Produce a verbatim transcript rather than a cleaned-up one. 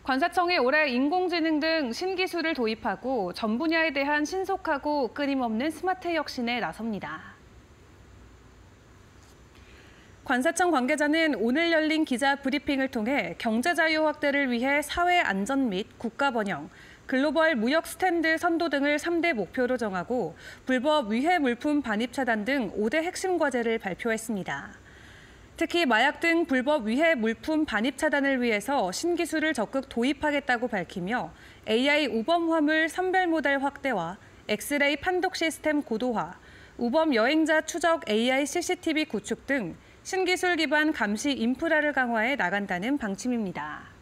관세청이 올해 인공지능 등 신기술을 도입하고 전 분야에 대한 신속하고 끊임없는 스마트 혁신에 나섭니다. 관세청 관계자는 오늘 열린 기자 브리핑을 통해 경제 자유 확대를 위해 사회 안전 및 국가 번영, 글로벌 무역 스탠드 선도 등을 삼 대 목표로 정하고 불법 위해 물품 반입 차단 등 오 대 핵심 과제를 발표했습니다. 특히 마약 등 불법 위해 물품 반입 차단을 위해서 신기술을 적극 도입하겠다고 밝히며 에이아이 우범 화물 선별 모델 확대와 엑스레이 판독 시스템 고도화, 우범 여행자 추적 에이아이 씨씨티비 구축 등 신기술 기반 감시 인프라를 강화해 나간다는 방침입니다.